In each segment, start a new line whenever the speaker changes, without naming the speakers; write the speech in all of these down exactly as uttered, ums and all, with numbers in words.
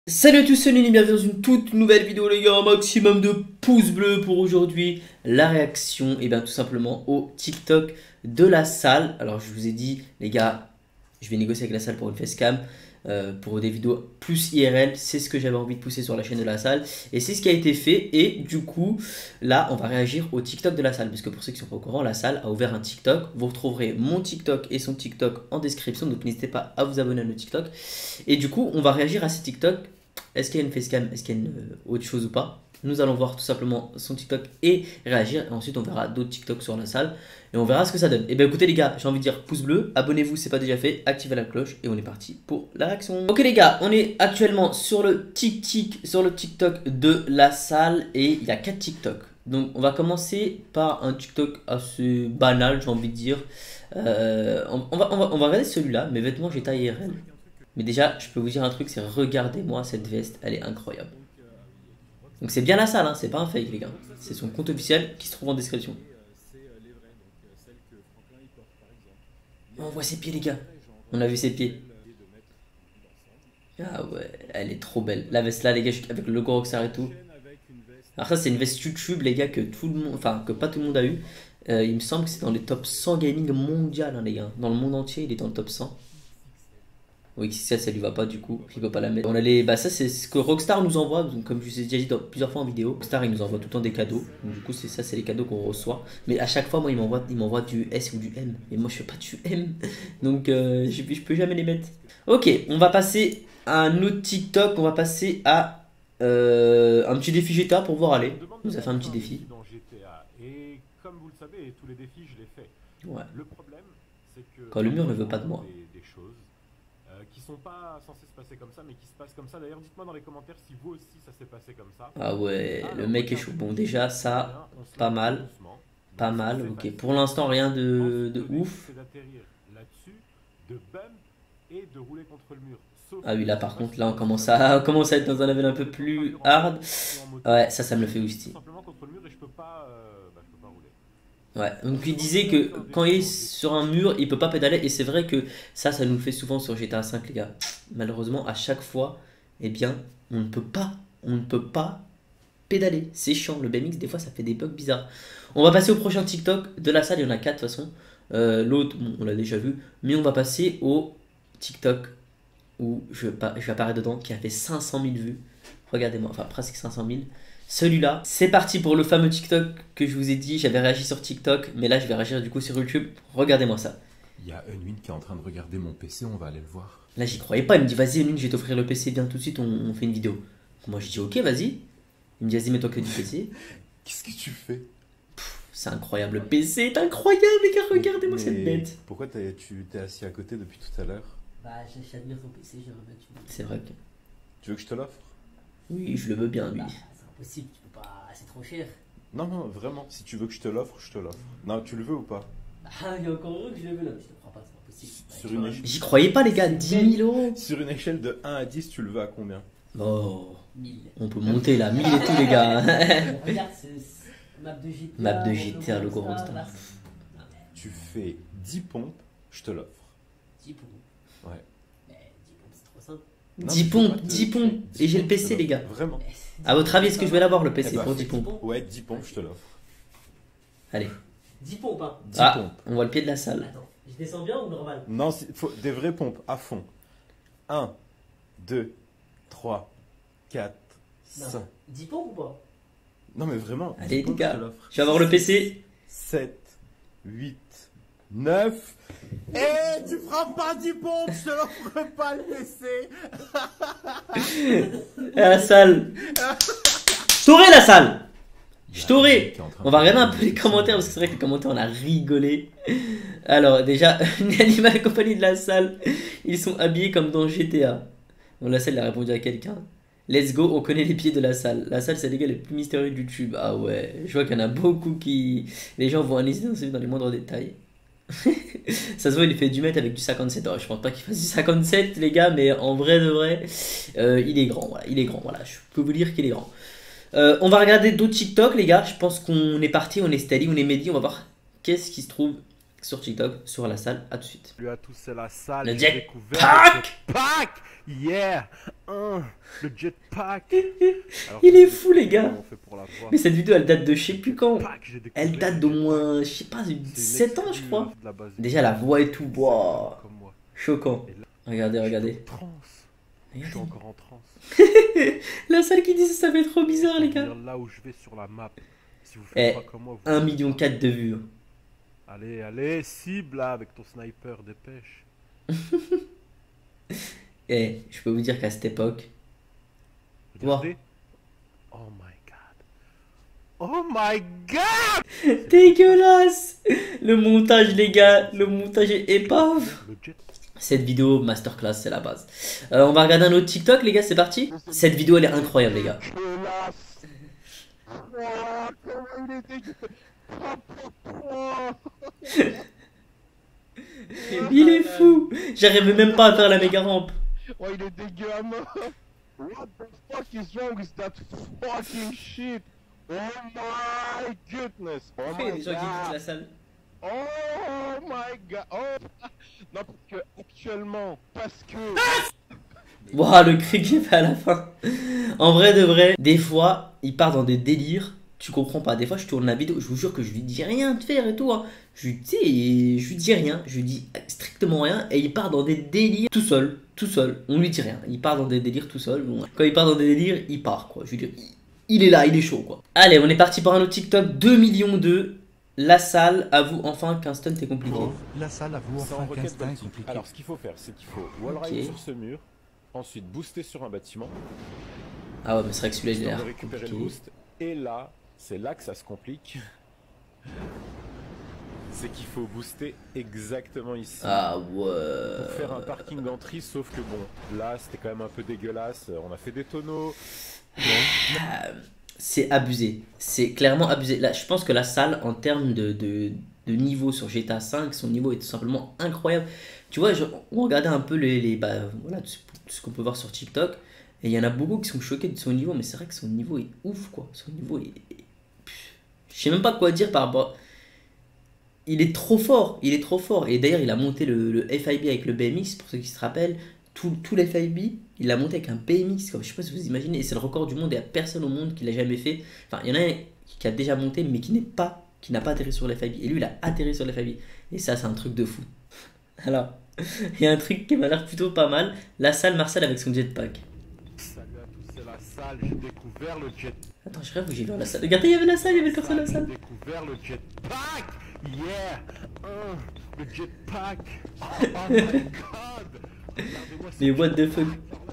Salut à tous, c'est Nini, bienvenue dans une toute nouvelle vidéo les gars, un maximum de pouces bleus pour aujourd'hui. La réaction, et bien tout simplement au TikTok de la salle. Alors je vous ai dit les gars, je vais négocier avec la salle pour une facecam, euh, pour des vidéos plus I R L. C'est ce que j'avais envie de pousser sur la chaîne de la salle. Et c'est ce qui a été fait, et du coup là on va réagir au TikTok de la salle. Parce que pour ceux qui sont pas au courant, la salle a ouvert un TikTok. Vous retrouverez mon TikTok et son TikTok en description, donc n'hésitez pas à vous abonner à notre TikTok. Et du coup on va réagir à ces TikTok. Est-ce qu'il y a une facecam? Est-ce qu'il y a une, euh, autre chose ou pas? Nous allons voir tout simplement son TikTok et réagir. Et ensuite, on verra d'autres TikTok sur la salle. Et on verra ce que ça donne. Et bien écoutez les gars, j'ai envie de dire pouce bleu. Abonnez-vous si ce n'est pas déjà fait. Activez la cloche. Et on est parti pour la réaction. Ok les gars, on est actuellement sur le TikTok, sur le TikTok de la salle. Et il y a quatre TikTok. Donc on va commencer par un TikTok assez banal, j'ai envie de dire. Euh, on, on, va, on, va, on va regarder celui-là. Mes vêtements, j'ai taille I R L. Mais déjà, je peux vous dire un truc, c'est regardez-moi cette veste, elle est incroyable. Donc c'est bien la salle, hein, c'est pas un fake les gars. C'est son compte officiel qui se trouve en description. On voit ses pieds les gars. On a vu ses pieds. Ah ouais, elle est trop belle. La veste là les gars, avec le logo Rockstar et tout. Alors ça c'est une veste YouTube les gars que tout le monde, enfin que pas tout le monde a eu. Euh, il me semble que c'est dans les top cent gaming mondial hein, les gars. Dans le monde entier il est dans le top cent. Oui, X X L ça lui va pas du coup, il peut pas la mettre. On a les... Bah ça c'est ce que Rockstar nous envoie, donc, comme je vous ai déjà dit dans, plusieurs fois en vidéo. Rockstar il nous envoie tout le temps des cadeaux, donc du coup c'est ça, c'est les cadeaux qu'on reçoit. Mais à chaque fois moi il m'envoie il m'envoie du S ou du M, et moi je fais pas du M, donc euh, je, je peux jamais les mettre. Ok, on va passer à un autre TikTok, on va passer à euh, un petit défi G T A pour voir aller. On nous a fait un petit défi.
Et comme vous le savez, tous les défis je les fais.
Ouais.
Le problème c'est que
quand le mur ne veut pas de moi.
Des, des choses euh, qui sont pas censées se passer comme ça, mais qui se passent comme ça. D'ailleurs, dites-moi dans les commentaires si vous aussi ça s'est passé comme ça.
Ah ouais, alors, le mec est chaud. Bon déjà ça, pas mal, pas mal. Ok, pour l'instant rien de, de ouf.
C'est d'atterrir là-dessus, de bump et de rouler contre le mur.
Ah oui là par contre là on commence à, on commence à être dans un level un peu plus hard. Ouais ça ça me le fait aussi. Ouais donc il disait que quand il est sur un mur il peut pas pédaler. Et c'est vrai que ça ça nous le fait souvent sur G T A cinq les gars. Malheureusement à chaque fois eh bien on ne peut pas, on ne peut pas pédaler. C'est chiant, le B M X des fois ça fait des bugs bizarres. On va passer au prochain TikTok de la salle, il y en a quatre de toute façon. euh, L'autre bon, on l'a déjà vu. Mais on va passer au TikTok où je, je vais apparaître dedans, qui a fait cinq cent mille vues. Regardez-moi, enfin presque cinq cent mille. Celui-là, c'est parti pour le fameux TikTok que je vous ai dit. J'avais réagi sur TikTok, mais là je vais réagir du coup sur YouTube. Regardez-moi ça.
Il y a Unwin qui est en train de regarder mon P C, on va aller le voir.
Là j'y croyais pas, il me dit vas-y Unwin, je vais t'offrir le P C, viens tout de suite, on, on fait une vidéo. Moi je dis ok vas-y. Il me dit vas-y mets-toi que du P C.
Qu'est-ce que tu fais?
C'est incroyable, le P C est incroyable les gars, regardez-moi cette bête.
Pourquoi es, tu t'es assis à côté depuis tout à l'heure?
Bah j'admire ton P C, j'ai rebattu.
C'est vrai que...
Tu veux que je te l'offre?
Oui, je le veux bien lui.
Bah, c'est impossible, tu peux pas... C'est trop cher.
Non, non, vraiment, si tu veux que je te l'offre, je te l'offre. Non, tu le veux ou pas?
Bah, il y a encore heureux que je le veux là, mais je te crois pas, c'est pas possible. Bah,
Sur une échelle...
J'y croyais pas les gars, dix mille euros.
Sur une échelle de un à dix, tu le veux à combien?
Oh,
mille.
On peut monter là, mille et tout les gars.
Regarde, c'est map de G T A.
Map de G T A, le gros Rockstar.
Tu fais dix pompes, je te l'offre.
dix pompes.
Ouais.
Mais dix pompes, c'est trop simple.
dix pompes, dix pompes. Et j'ai le P C les gars.
Vraiment.
A votre avis, est-ce que je vais l'avoir le P C
eh bah,
pour dix pompes?
Ouais, dix pompes, je te l'offre.
Allez.
dix pompes, hein.
dix
Ah,
pompes.
on voit le pied de la salle.
Attends, je descends bien ou normal?
Non, faut des vraies pompes, à fond. un, deux, trois, quatre, cinq.
dix pompes ou pas?
Non, mais vraiment.
Allez les
pompes,
gars,
je te l'offre.
je vais avoir le P C.
sept, huit, neuf. Eh, tu feras pas dix pompes, je te l'offre pas le P C.
À la salle. Je t'aurai la salle. Je t'aurai. On va regarder un peu les commentaires parce que c'est vrai que les commentaires on a rigolé. Alors déjà, l'animal compagnie de la salle, ils sont habillés comme dans G T A. Bon la salle il a répondu à quelqu'un. Let's go, on connaît les pieds de la salle. La salle c'est les gars les plus mystérieux de YouTube. Ah ouais, je vois qu'il y en a beaucoup qui... Les gens vont analyser dans les moindres détails. Ça se voit il fait du mètre avec du cinquante-sept. Alors, je pense pas qu'il fasse du cinquante-sept les gars, mais en vrai de vrai, euh, il est grand, voilà, il est grand, voilà, je peux vous dire qu'il est grand. Euh, on va regarder d'autres TikTok les gars, je pense qu'on est parti, on est steady, on est Mehdi, on va voir qu'est-ce qui se trouve sur TikTok, sur la salle. À tout de suite.
Salut à tous, c'est la salle.
Le
j'ai
jetpack.
découvert le jetpack. Yeah. Hein, le jetpack. Alors,
Il est
je sais
fou, les gars.
comment on fait pour la voir.
Mais cette vidéo, elle date de je sais plus quand.
Jetpack, j'ai découvert
Elle date
le
d'au
jetpack.
moins, je sais pas,
C'est une
sept ans, je
exclue,
crois.
euh, de la base.
Déjà, la voix et tout.
C'est
Wow.
comme moi.
Choquant.
Et là,
Regardez,
je suis
regardez.
en transe. Je suis
Regardez.
encore en transe.
La salle qui dit ça, ça fait trop bizarre, les gars.
Dire là où je vais sur la map. Si vous
Eh,
faites pas comme moi, vous
un
faites
million
pas.
quatre de vues.
Allez, allez, cible là avec ton sniper, dépêche.
Eh, je peux vous dire qu'à cette époque,
Regardez. Oh my god. Oh my god.
dégueulasse. Le montage, les gars, le montage est épave.
Le jet.
Cette vidéo masterclass, c'est la base. Euh, on va regarder un autre TikTok, les gars, c'est parti. Cette vidéo, elle est incroyable, les gars. Il est fou. J'arrivais même pas à faire la méga rampe.
Oh, il est dégueu à mort. What the fuck is wrong with that fucking shit? Oh my goodness. Oh
Il y a
my
des gens qui quittent
god.
la salle.
Oh my god. Oh. Non, parce que actuellement, parce que.
Waouh, le cri qu'il fait à la fin. En vrai de vrai, des fois, il part dans des délires. Tu comprends pas. Des fois, je tourne la vidéo. Je vous jure que je lui dis rien de faire et tout. Hein. Je lui dis, je lui dis rien. Je lui dis strictement rien. Et il part dans des délires tout seul. Tout seul. On lui dit rien. Il part dans des délires tout seul. Bon, quand il part dans des délires, il part quoi. Je veux dire, il, il est là, il est chaud quoi. Allez, on est parti pour un autre TikTok. deux millions deux. La salle avoue enfin qu'un stunt est compliqué.
La salle avoue
C'est en
enfin
requête
qu'Instinct est
d'optique.
compliqué.
Alors, ce qu'il faut faire, c'est qu'il faut wallride
Ok.
sur ce mur, ensuite booster sur un bâtiment,
Ah ouais, mais c'est vrai que celui-là, il a
histoire de
l'air
récupérer le
compliqué.
boost. Et là, c'est là que ça se complique. C'est qu'il faut booster exactement ici.
Ah ouais.
Pour faire un parking d'entrée, sauf que bon, là c'était quand même un peu dégueulasse. On a fait des tonneaux.
Ah, c'est abusé. C'est clairement abusé. Là, je pense que la salle, en termes de, de, de niveau sur G T A cinq, son niveau est tout simplement incroyable. Tu vois, je, on regardait un peu les, les bah, voilà, tout ce, tout ce qu'on peut voir sur TikTok. Et il y en a beaucoup qui sont choqués de son niveau. Mais c'est vrai que son niveau est ouf, quoi. Son niveau est... Pff, je sais même pas quoi dire par rapport... Il est trop fort. Il est trop fort. Et d'ailleurs, il a monté le, le F I B avec le B M X, pour ceux qui se rappellent. Tout, tout l'F I B, il l'a monté avec un B M X, comme, je sais pas si vous imaginez, et c'est le record du monde, il n'y a personne au monde qui l'a jamais fait. Enfin, il y en a un qui a déjà monté, mais qui n'est pas, qui n'a pas atterri sur l'F I B. Et lui, il a atterri sur l'F I B. Et ça, c'est un truc de fou. Alors, il y a un truc qui m'a l'air plutôt pas mal. La salle Marcel avec son jetpack.
Salut à tous, c'est la salle. J'ai découvert le jetpack.
Attends, je rêve où j'ai vu la salle. Regardez, il y avait la salle, il y avait personne à la salle.
J'ai découvert le jetpack. Yeah. Hein, le jetpack. Oh, oh my god. Regardez-moi ce
Mais what the
jetpack.
fuck.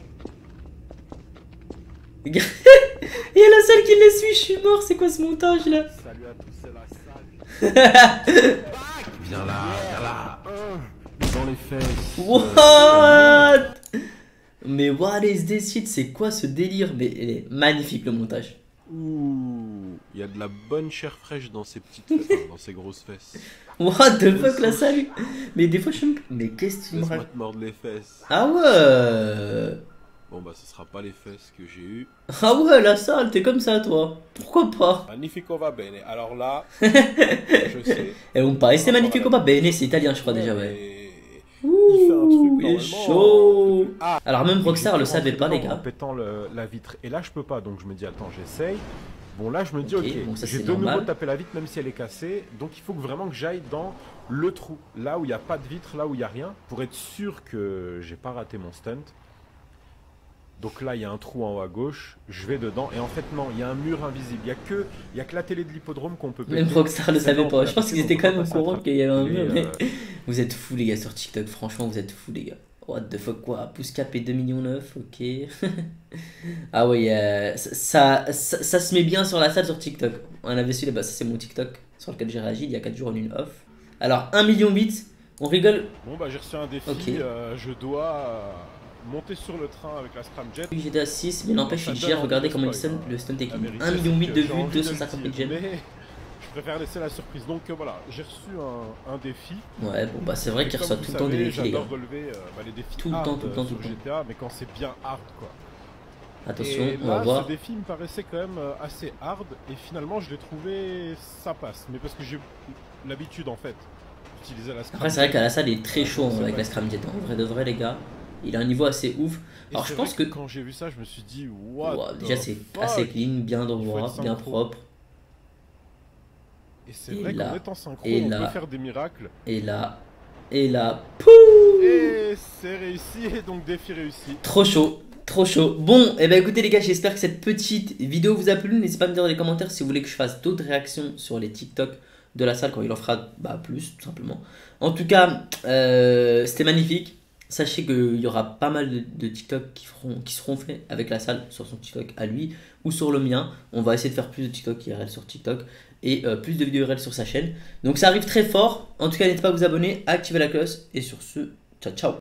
Regarde, il y a la salle qui les suit, je suis mort, c'est quoi ce montage là?
Salut à tous, c'est la salle.
Viens là, viens là.
Hein, dans les fesses.
What? Mais what is this shit? C'est quoi ce délire? Mais il est magnifique le montage.
Ouh, il y a de la bonne chair fraîche dans ces petites fesses, hein, dans ces grosses fesses.
What the fuck la salle? Mais des fois je me... Mais qu'est-ce que tu me
Laisse-moi
racontes?
te mordre les fesses.
Ah ouais.
Bon bah ce sera pas les fesses que j'ai eu.
Ah ouais la salle, t'es comme ça toi. Pourquoi pas?
Magnifico va bene. Alors là, je sais.
Et on parle, c'est magnifico pas bene, c'est italien je crois déjà ouais.
mais
Ouh,
fait un truc
il est
normalement,
chaud.
Ah,
Alors même Rockstar
j'ai
le
pu
savait pas
rentrer
les
dedans En
gars.
pétant le- la vitre. Et là, je peux pas. Donc je me dis, attends, j'essaye. Bon, là, je me dis,
Ok,
ok,
bon, ça,
j'ai
c'est
de nouveau
normal.
tapé la vitre, même si elle est cassée. Donc il faut que vraiment que j'aille dans le trou. Là où il n'y a pas de vitre, là où il n'y a rien. Pour être sûr que j'ai pas raté mon stunt. Donc là, il y a un trou en haut à gauche. Je vais dedans. Et en fait, non, il y a un mur invisible. Il n'y a, que- il y a que la télé de l'hippodrome qu'on peut péter.
Même Rockstar le
Celle-là,
savait
on
pas.
peut
Je pense
la
qu'ils
péter,
étaient quand
donc
même
on
au
peut pas
courant
s'attraper.
qu'il y avait un
Et,
mur. Mais...
euh,
Vous êtes fous les gars sur TikTok, franchement vous êtes fous les gars. What the fuck quoi, pouce cap et deux millions neuf, ok. Ah ouais, euh, ça, ça, ça, ça se met bien sur la salle sur TikTok. On avait su, bah, ça c'est mon TikTok sur lequel j'ai réagi il y a quatre jours en une off. Alors un million huit, on rigole.
Bon, bah, j'ai reçu un défi.
Ok.
euh, je dois euh, monter sur le train avec la Scramjet.
G T A six, mais n'empêche
Ça
il
donne
gère,
envie
regardez
de
comment il
spoil,
stun,
hein.
le stun
La
technique.
vérité,
un million
c'est
huit
que
de
j'ai
vues,
envie de
deux
le
cent cinquante mille
dire,
gemmes.
mais je préfère laisser la surprise. Donc euh, voilà, j'ai reçu un, un défi.
Ouais, bon bah c'est vrai
Et
qu'il
comme
reçoit
vous
tout le temps des
savez,
défis les gars.
J'adore relever euh, bah, les défis
Tout le
hard,
temps, tout le temps,
euh,
tout le
sur
temps.
G T A, mais quand c'est bien hard quoi.
Attention,
Et
on
là,
va voir.
ce défi me paraissait quand même euh, assez hard et finalement je l'ai trouvé ça passe. Mais parce que j'ai l'habitude en fait. utiliser la scram
Après, c'est vrai qu'à la salle, il est très
Ouais,
chaud hein,
c'est
avec
vrai.
la scram jet. En vrai de vrai, les gars, il a un niveau assez ouf.
Et
Alors,
c'est
je pense
vrai
que.
quand j'ai vu ça, je me suis dit, what
Ouah,
the
déjà, c'est
fuck.
assez clean, bien
Il faut
droit,
être
bien
synchro.
propre.
Et c'est
Et
vrai
là,
qu'en étant synchro,
et
on
là.
peut faire des miracles.
Et là, et là, pouh!
Et c'est réussi, et donc défi réussi.
Trop chaud, trop chaud. Bon, et eh ben écoutez les gars, j'espère que cette petite vidéo vous a plu. N'hésitez pas à me dire dans les commentaires si vous voulez que je fasse d'autres réactions sur les TikTok de la salle quand il en fera bah, plus, tout simplement. En tout cas, euh, c'était magnifique. Sachez qu'il y aura pas mal de, de TikTok qui, feront, qui seront faits avec la salle sur son TikTok à lui ou sur le mien. On va essayer de faire plus de TikTok I R L sur TikTok et euh, plus de vidéos I R L sur sa chaîne. Donc ça arrive très fort. En tout cas, n'hésitez pas à vous abonner, à activer la cloche et sur ce, ciao ciao.